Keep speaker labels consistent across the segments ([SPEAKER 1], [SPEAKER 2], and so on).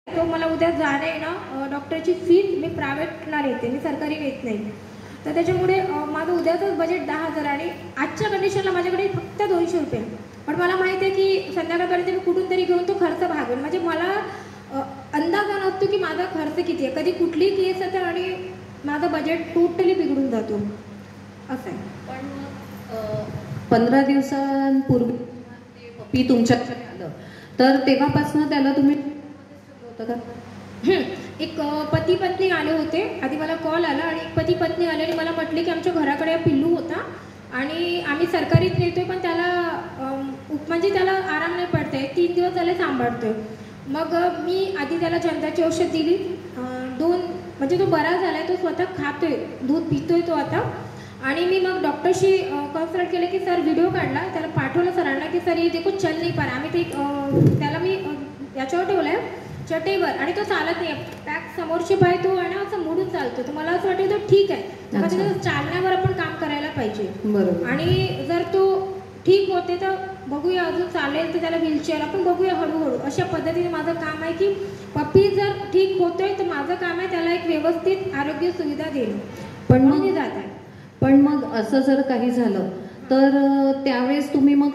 [SPEAKER 1] तो मला उद्या जाणं आहे ना, डॉक्टरची फीस मी प्रायव्हेटला नेते, मी सरकारी नेत नाही. तर त्याच्यामुळे माझं उद्याचंच बजेट 10,000 आणि आजच्या कंडिशनला माझ्याकडे फक्त 200 रुपये. पण मला माहिती आहे की संध्याकाळपर्यंत मी कुठून तरी घेऊन तो खर्च भागेल. म्हणजे मला अंदाजा नसतो की माझा खर्च किती आहे. कधी कुठलीही केस येते आणि माझं बजेट टोटली बिघडून जातो, असं आहे.
[SPEAKER 2] पण 15 दिवसांपूर्वी पप्पी तुमच्याकडे आलं तर तेव्हापासून त्याला तुम्ही होतं का?
[SPEAKER 1] एक पती पत्नी आले होते. आधी मला कॉल आला आणि एक पती पत्नी आले आणि मला म्हटले की आमच्या घराकडे पिल्लू होता आणि आम्ही सरकारीत नेतोय, पण त्याला म्हणजे त्याला आराम नाही पडतंय, 3 दिवस झाले सांभाळतोय. मग मी आधी त्याला जंताची औषध दिली. म्हणजे तो बरा झालाय, तो स्वतः खातोय, दूध पितोय तो आता. आणि मी मग डॉक्टरशी कन्सल्ट केलं की सर व्हिडिओ काढला, त्याला पाठवलं सरांना की सर ये देखो चल नाही पार. आम्ही ते त्याला मी याच्यावर ठेवलं आहे चटईवर आणि तो चालत नाही. पॅक समोरचे पाय तो आणि असं मोडून चालतो. तर मला असं वाटतं तो ठीक आहे, त्याच्या चालण्यावर आपण काम करायला पाहिजे.
[SPEAKER 2] बरोबर.
[SPEAKER 1] आणि जर तो ठीक होते तर बघूया, अजून चालेल तर त्याला व्हीलचेअर आपण बघूया हळूहळू. अशा पद्धतीने माझं काम आहे की पप्पी जर ठीक होतोय तर माझं काम आहे त्याला एक व्यवस्थित आरोग्य सुविधा देणं.
[SPEAKER 2] पण मग
[SPEAKER 1] जात आहे.
[SPEAKER 2] पण मग असं जर काही झालं तर त्यावेळेस तुम्ही मग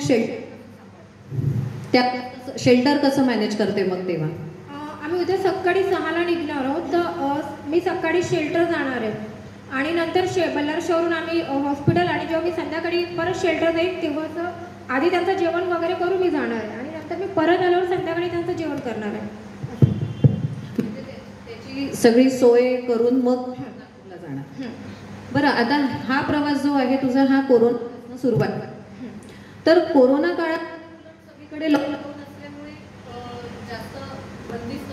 [SPEAKER 2] शेल्टर कसं मॅनेज करते मग तेव्हा?
[SPEAKER 1] आम्ही उद्या सकाळी 6ला निघणार आहोत. तर मी सकाळी शेल्टर जाणार आहे आणि नंतर बल्लारशावरून आम्ही हॉस्पिटल आणि जेव्हा मी संध्याकाळी परत शेल्टर जाईल तेव्हा आधी त्यांचं जेवण वगैरे करून मी जाणार आहे आणि नंतर मी परत आल्यावर संध्याकाळी त्यांचं जेवण करणार आहे.
[SPEAKER 2] त्याची सगळी सोय करून मग जाणार. बरं, आता हा प्रवास जो आहे तुझा हा कोरोना सुरुवात, तर कोरोना काळात सगळीकडे लॉकडाऊन असल्यामुळे जास्त बंदिस्त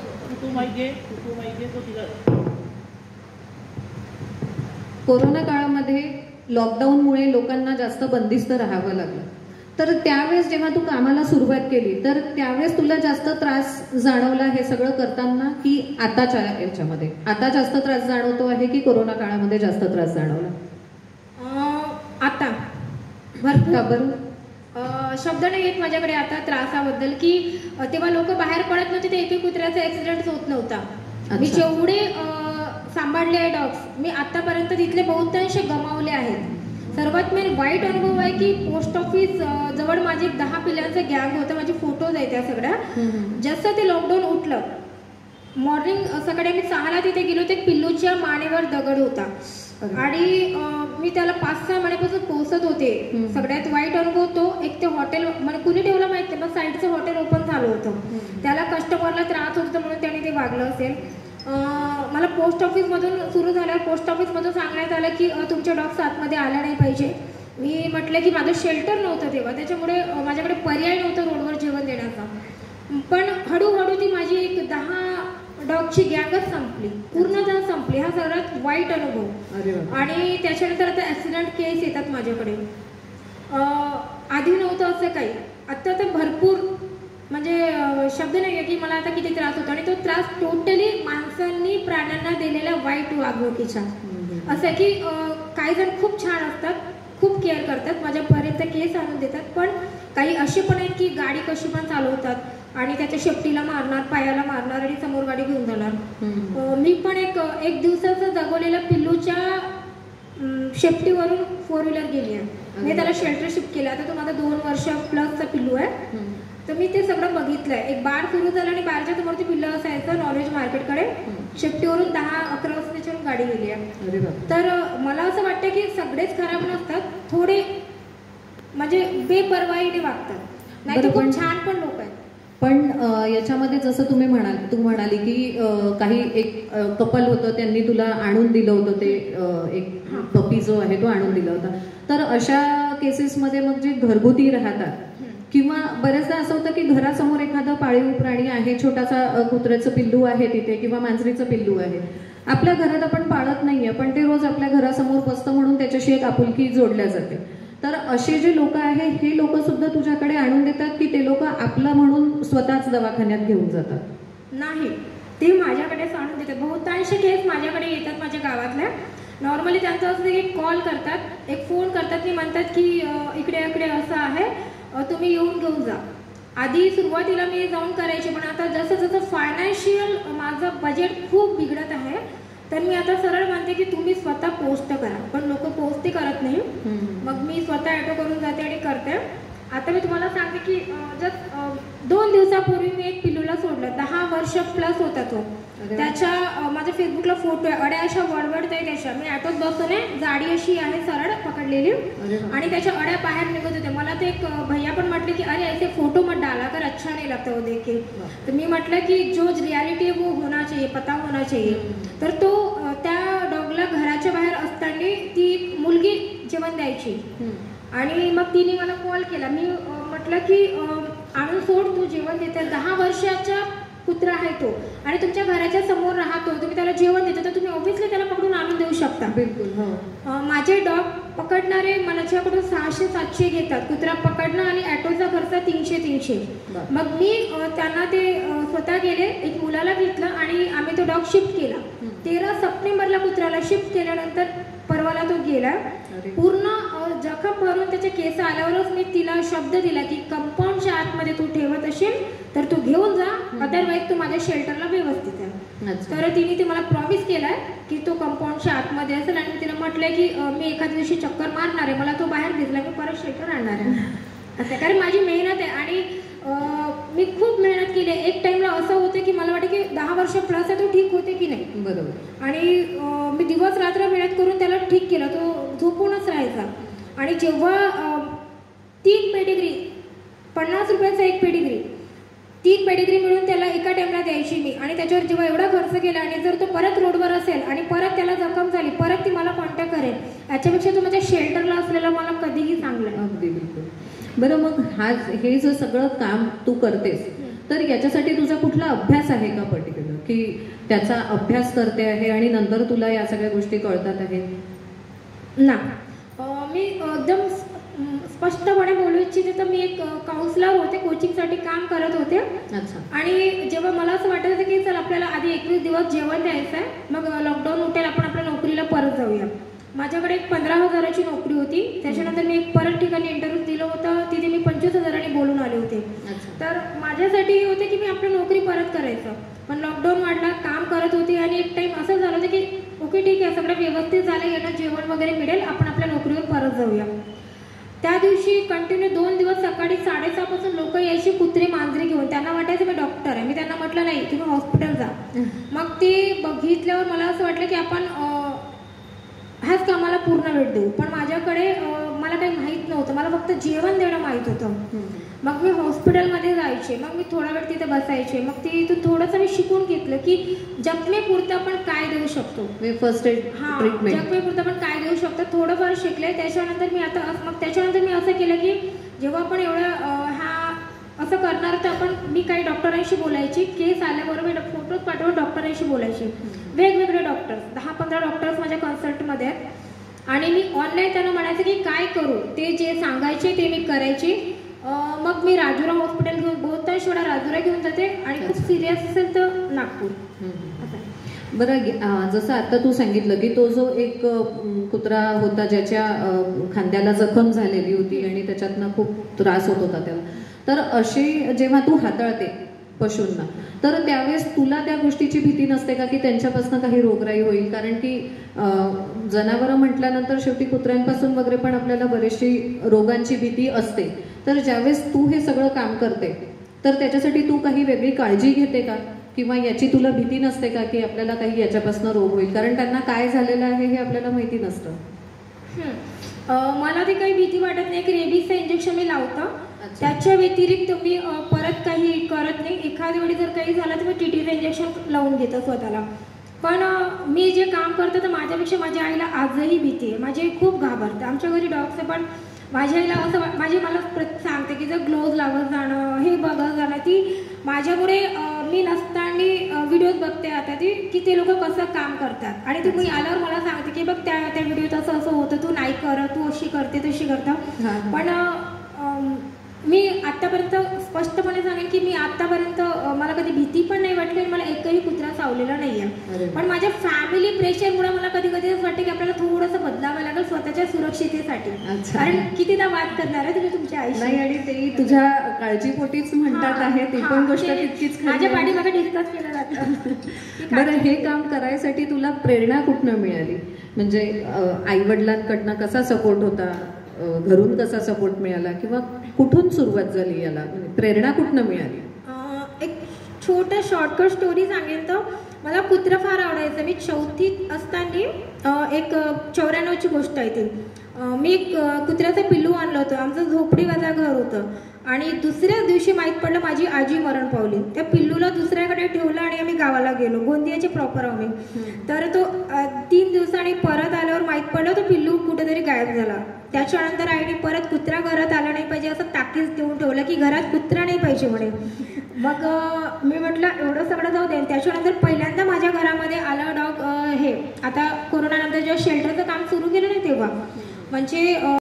[SPEAKER 2] कोरोना काळामध्ये लॉकडाऊनमुळे लोकांना जास्त बंदिस्त राहावं लागलं. तर त्यावेळेस जेव्हा तू कामाला सुरुवात केली तर त्यावेळेस तुला जास्त त्रास जाणवला हे सगळं करताना की आताच्या याच्यामध्ये आता जास्त त्रास जाणवतो आहे की कोरोना काळामध्ये जास्त त्रास जाणवला?
[SPEAKER 1] आता भरपूर.
[SPEAKER 2] का बरं?
[SPEAKER 1] शब्द नाही येत माझ्याकडे आता त्रासाबद्दल की तेव्हा लोक बाहेर पडत नव्हते, ते एक कुत्र्याचा ऍक्सिडेंट होत नव्हता. मी जेवढे सांभाळले आहे डॉग्स, मी आतापर्यंत तिथले बहुतांश गमावले आहेत. सर्वात मेन वाईट अनुभव आहे की पोस्ट ऑफिस जवळ माझे 10 पिल्लांचं गँग होतं. माझे फोटोज आहेत त्या सगळ्या. जसं ते लॉकडाऊन उठलं, मॉर्निंग सकाळी आम्ही 6ला तिथे गेलो, ते पिल्लूच्या मानेवर दगड होता आणि मी त्याला 5-6 महिन्यापासून पोसत होते. सगळ्यात वाईट अनुभव तो. एक ते हॉटेल म्हणजे कुणी ठेवलं माहिती नाही, पण साईडचं हॉटेल ओपन झालं होतं. त्याला कस्टमरला त्रास होता म्हणून त्याने ते वागलं असेल. मला पोस्ट ऑफिसमधून सुरू झाल्यावर पोस्ट ऑफिसमधून सांगण्यात आलं की तुमच्या डॉग्स आतमध्ये आल्या नाही पाहिजे. मी म्हटलं की माझं शेल्टर नव्हतं तेव्हा, त्याच्यामुळे माझ्याकडे पर्याय नव्हतं रोडवर जेवण देण्याचा. पण हळूहळू ती माझी एक 10 डॉगची गँगच संपली, पूर्णतः संपली. हा सगळ्यात वाईट अनुभव. आणि त्याच्यानंतर आता ॲक्सिडेंट केस येतात माझ्याकडे. आधी नव्हतं असं काही, आता तर भरपूर. म्हणजे शब्द नाही आहे की मला आता किती त्रास होतो. आणि तो त्रास टोटली माणसांनी प्राण्यांना दिलेल्या वाईट वागणुकीचा. असं की काही जण खूप छान असतात, खूप केअर करतात, माझ्यापर्यंत केस आणून देतात. पण काही असे पण आहेत की गाडी कशी पण चालवतात आणि त्याच्या शेपटीला मारणार, पायाला मारणार आणि समोर गाडी घेऊन जाणार. मी पण एक दिवसाचं जगवलेल्या पिल्लूच्या शेपटीवरून 4 व्हीलर गेली आहे. मी त्याला शेल्टर शिफ्ट केलं. आता तो माझा 2 वर्ष प्लसचा पिल्लू आहे. तर मी ते सगळं बघितलंय. एक बार सुरू झालं आणि बारच्या समोर ते पिल्लं असायचं नॉनव्हेज मार्केटकडे. शेपटीवरून 10-11 वाजताच्या गाडी गेली आहे. तर मला असं वाटतं की सगळेच खराब नसतात, थोडे म्हणजे बेपर्वाईने वागतात, नाही तर खूप छान पण लोक आहेत.
[SPEAKER 2] पण याच्यामध्ये जसं तू म्हणाली की काही एक कपल होतं, त्यांनी तुला आणून दिलं होतं, ते एक पपी जो आहे तो आणून दिला होता. तर अशा केसेसमध्ये मग जे घरगुती राहतात किंवा बऱ्याचदा असं होतं की घरासमोर एखादं पाळीव प्राणी आहे, छोटासा कुत्र्याचं पिल्लू आहे तिथे किंवा मांजरीचं पिल्लू आहे, आपल्या घरात आपण पाळत नाहीये पण ते रोज आपल्या घरासमोर बसतं म्हणून त्याच्याशी एक आपुलकी जोडल्या जाते. तर असे जे लोक आहे हे लोक सुद्धा तुझ्याकडे आणून देतात की ते लोक आपलं म्हणून स्वतःच दवाखान्यात घेऊन जातात?
[SPEAKER 1] नाही, ते माझ्याकडेच आणून देतात. बहुतांश केस माझ्याकडे येतात माझ्या गावातल्या. नॉर्मली त्यांचं असं की कॉल करतात, एक फोन करतात की म्हणतात की इकडे इकडे असं आहे, तुम्ही येऊन घेऊन जा. आधी सुरुवातीला मी जाऊन करायचे, पण आता जसं जसं फायनान्शियल माझं बजेट खूप बिघडत आहे, तर मी आता सरळ म्हणते की तुम्ही स्वतः पोस्ट करा, पण लोक पोस्ट करत नाही. मग मी स्वतः ॲटो करून जाते आणि करते. आता मी तुम्हाला सांगते की जस्ट 2 दिवसापूर्वी मी एक पिल्लूला सोडलं, 10 वर्ष प्लस होता तो. त्याच्या माझ्या फेसबुकला फोटो आहे, अड्या अशा वळवळत आहे त्याच्या. मी ॲटोत बसून आहे, जाडी अशी आहे सरळ पकडलेली आणि त्याच्या अड्या बाहेर निघत होत्या. मला ते एक भैया पण म्हटले की अरे ऐसे फोटो मत डाला कर, अच्छा नहीं लगता वो देख के. तर मी म्हटलं की जो रियालिटी है वो होना चाहिए, पता होना चाहिए. तर तो त्या डॉगला घराच्या बाहेर असताना ती मुलगी जेवण द्यायची आणि मग तिने मला कॉल केला. मी म्हटलं की आणून सोड, तू जेवण देते. 10 वर्षाचा कुत्रा आहे तो आणि तुमच्या घराच्या समोर राहतो, तुम्ही त्याला जेवण देतो, तर तुम्ही ऑब्व्हियसली त्याला पकडून आणून देऊ शकता.
[SPEAKER 2] बिलकुल.
[SPEAKER 1] माझे डॉग पकडणारे माझ्याकडून 600-700 घेतात, कुत्रा पकडणं आणि ॲटोचा खर्च 300-300. मग मी त्यांना ते स्वतः गेले, एक मुलाला घेतलं आणि आम्ही तो डॉग शिफ्ट केला. 13 सप्टेंबरला कुत्र्याला शिफ्ट केल्यानंतर परवाला तो गेला. पूर्ण जखम भरून त्याचे केस आल्यावरच मी तिला शब्द दिला की कंपाऊंडच्या आतमध्ये तू ठेवत असेल तर तू घेऊन जा, अदरवाईज तू माझ्या शेल्टरला व्यवस्थित आहे. तर तिने ते मला प्रॉमिस केलाय की तो कंपाऊंडच्या आतमध्ये असेल आणि मी तिला म्हटलंय की मी एखाद्या दिवशी चक्कर मारणार आहे, मला तो बाहेर दिसला मी परत शेल्टर आणणार आहे असं. कारण माझी मेहनत आहे आणि मी खूप मेहनत केली. एक टाइमला असं होतं की मला वाटतं की 10 वर्ष प्लस आहे, तो ठीक होते की नाही.
[SPEAKER 2] बरोबर.
[SPEAKER 1] आणि मी दिवस रात्र मेहनत करून त्याला ठीक केलं, तो झोपूनच राहायचा. आणि जेव्हा 3 पेडिग्री 50 रुपयाचा एक पेडिग्री, 3 पेडिग्री मिळून त्याला एका टाइमला द्यायची मी. आणि त्याच्यावर जेव्हा एवढा खर्च केला आणि जर तो परत रोडवर असेल आणि परत त्याला जखम झाली, परत ती मला कॉन्टॅक्ट करेल, याच्यापेक्षा तो माझ्या शेल्टरला असलेला मला कधीही चांगलं.
[SPEAKER 2] अगदी बिलकुल. बरं, मग हे जे सगळं काम तू करतेस, तर याच्यासाठी तुझा कुठला अभ्यास आहे का पर्टिक्युलर, की त्याचा अभ्यास करते आहे आणि नंतर तुला या सगळ्या गोष्टी कळतात आहेत?
[SPEAKER 1] ना, मी एकदम स्पष्टपणे बोलू इच्छिते तर मी एक काउन्सिलर होते, कोचिंगसाठी काम करत होते.
[SPEAKER 2] अच्छा.
[SPEAKER 1] आणि जेव्हा मला असं वाटत होतं की चल आपल्याला आधी 21 दिवस जेवण द्यायचं आहे, मग लॉकडाऊन उठेल, आपण आपल्या नोकरीला परत जाऊया. माझ्याकडे एक 15,000ची नोकरी होती. त्याच्यानंतर मी एक परत ठिकाणी इंटरव्ह्यू दिलं होतं, तिथे मी 25,000 बोलून आले होते. तर माझ्यासाठी होते की मी आपली नोकरी परत करायचं, पण लॉकडाऊन वाढला, काम करत होते आणि एक टाइम असं झालं होतं की ओके ठीक आहे, सगळं व्यवस्थित झालं, यांना जेवण वगैरे मिळेल, आपण आपल्या नोकरीवर परत जाऊया. त्या दिवशी कंटिन्यू 2 दिवस सकाळी 6:30 पासून लोक यायची, कुत्रे मांजरे घेऊन. त्यांना वाटायचं मी डॉक्टर आहे. मी त्यांना म्हटलं नाही, तुम्ही हॉस्पिटल जा. मग ते बघितल्यावर मला असं वाटलं की आपण ह्याच कामाला पूर्ण वेळ देऊ. पण माझ्याकडे मला काही माहीत नव्हतं, मला फक्त जेवण देणं माहीत होतं. मग मी हॉस्पिटलमध्ये जायचे, मग मी थोडा वेळ तिथे बसायचे, मग तिथून थोडंसं मी शिकून घेतलं की जखमेपुरतं आपण काय देऊ शकतो,
[SPEAKER 2] फर्स्ट एड ट्रीटमेंट,
[SPEAKER 1] जखमेपुरतं आपण काय देऊ शकतो, थोडंफार शिकले. त्याच्यानंतर मी आता मग त्याच्यानंतर मी असं केलं की जेव्हा आपण एवढं असं करणार तर आपण मी काही डॉक्टरांशी बोलायची, केस आल्याबरोबर फोटोज पाठवून डॉक्टरांशी बोलायची. वेगवेगळे डॉक्टर्स, 10-15 डॉक्टर्स माझ्या कन्सल्टमध्ये आहेत आणि मी ऑनलाईन त्यांना म्हणायचं की काय करू, ते जे सांगायचे ते मी करायची. मग मी राजुरा हॉस्पिटल घेऊन बहुतांश वेळा राजुरा घेऊन जाते आणि खूप सिरियस असेल तर नागपूर.
[SPEAKER 2] बरं, जसं आता तू सांगितलं की तो जो एक कुत्रा होता ज्याच्या खांद्याला जखम झालेली होती आणि त्याच्यातनं खूप त्रास होत होता त्याला, तर अशी जेव्हा तू हाताळते पशूंना, तर त्यावेळेस तुला त्या गोष्टीची भीती नसते का की त्यांच्यापासून काही रोगराई होईल? कारण की जनावरं म्हटल्यानंतर शेवटी कुत्र्यांपासून वगैरे पण आपल्याला बरीचशी रोगांची भीती असते. तर ज्यावेळेस तू हे सगळं काम करते तर त्याच्यासाठी तू काही वेगळी काळजी घेते का, किंवा याची तुला भीती नसते का की आपल्याला काही याच्यापासून रोग होईल? कारण त्यांना काय झालेलं आहे हे आपल्याला माहिती नसतं.
[SPEAKER 1] मला ती काही भीती वाटत नाही. की रेबीजचं इंजेक्शन मी लावतं, त्याच्या व्यतिरिक्त मी परत काही करत नाही. एखाद्या वेळी जर काही झालं तर मी TTचं इंजेक्शन लावून घेतो स्वतःला. पण मी जे काम करते तर माझ्यापेक्षा माझ्या आईला आजही भीती आहे. माझी आई खूप घाबरते. आमच्या घरी डॉग्स आहे, पण माझ्या आईला असं माझी मला सांगते की जर ग्लोव्ज लावत जाणं, हे बघत जाणं, ती माझ्यामुळे मी नसताना व्हिडिओज बघते आता ती की ते लोक कसं काम करतात आणि ती मी आल्यावर मला सांगते की बघ त्या व्हिडिओत असं असं होतं, तू नाही कर, तू अशी करते तशी करतं. पण मी आत्तापर्यंत स्पष्टपणे सांगेन की मी आत्तापर्यंत मला कधी भीती पण नाही वाटली आणि मला एकही कुत्रा चावलेलं
[SPEAKER 2] अरे
[SPEAKER 1] नाहीये.
[SPEAKER 2] वा.
[SPEAKER 1] पण माझ्या फॅमिली प्रेशरमुळे मला कधी कधी असं वाटतं की आपल्याला थोडंसं बदलावं लागेल स्वतःच्या सुरक्षितेसाठी.
[SPEAKER 2] अच्छा.
[SPEAKER 1] कारण कितीदा वाद करणार आहे तुम्ही तुमच्या
[SPEAKER 2] नाही,
[SPEAKER 1] आयुष्यात.
[SPEAKER 2] आणि ते तुझ्या काळजीपोटीच म्हणतात आहे, ती पण गोष्ट
[SPEAKER 1] ते
[SPEAKER 2] तितकीच खरी
[SPEAKER 1] माझ्या
[SPEAKER 2] आहे.
[SPEAKER 1] पाठीमागे डिस्कस केलं जातं की
[SPEAKER 2] बरं, हे काम करायसाठी तुला प्रेरणा कुठनं मिळाली? म्हणजे आई वडिलांकडनं कसा सपोर्ट होता, घरून कसा सपोर्ट मिळाला, किंवा कुठून सुरुवात झाली याला, म्हणजे प्रेरणा कुठनं मिळाली?
[SPEAKER 1] एक छोटं शॉर्टकट स्टोरी सांगेन तर मला कुत्रं फार आवडायचं. मी 4थीत असताना एक 94ची गोष्ट आहे ती. मी एक कुत्र्याचं पिल्लू आणलं होतं. आमचं झोपडीवाजा घर होतं आणि दुसऱ्याच दिवशी माहीत पडलं माझी आजी मरण पावली. त्या पिल्लूला दुसऱ्याकडे ठेवलं आणि आम्ही गावाला गेलो. गोंदियाचे प्रॉपर आम्ही. तर तो 3 दिवसांनी परत आल्यावर माहीत पडलं तो पिल्लू कुठेतरी गायब झाला. त्याच्यानंतर आईने परत कुत्रा घरात आला नाही पाहिजे असं ताकीद देऊन ठेवलं की घरात कुत्रा नाही पाहिजे म्हणे. मग मी म्हटलं एवढं सगळं जाऊ दे. त्याच्यानंतर पहिल्यांदा माझ्या घरामध्ये आलं डॉग हे आता कोरोनानंतर जेव्हा शेल्टरचं काम सुरू केलं ना तेव्हा म्हणजे